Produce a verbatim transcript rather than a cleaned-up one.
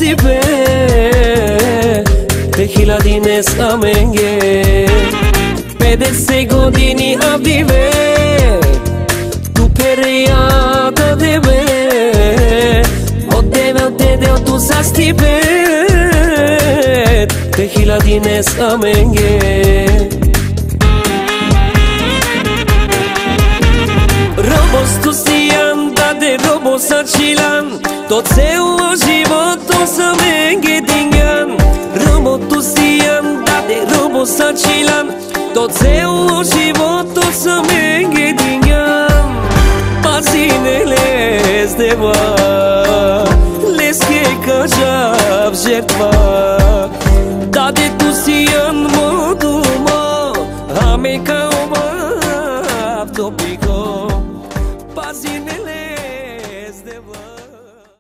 stipe Te hiladines amenge Pede se godini abdive Tu pereata debe Odeve odede o tu sa stipe Te hiladines amenge Robos tu si anda de robos acilan Tot seu životom sa menge dingan Robo tu si anda de robos acilan Tot seu životom sa menge dingan Pazinele zdeva Leske kažav žetva Da de tu si an moduma Ame kao mav topiko Pazinele